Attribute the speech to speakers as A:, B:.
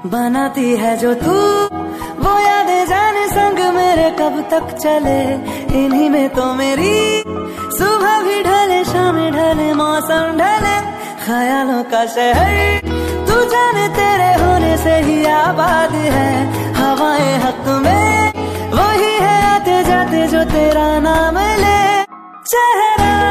A: बनाती है जो तू वो यादें जाने संग मेरे कब तक चले। इन्हीं में तो मेरी सुबह भी ढले शाम ढले मौसम ढले। ख्यालों का शहर तू जाने तेरे होने से ही आबाद है। हवाएं हक में वही है आते जाते जो तेरा नाम ले। चेहरा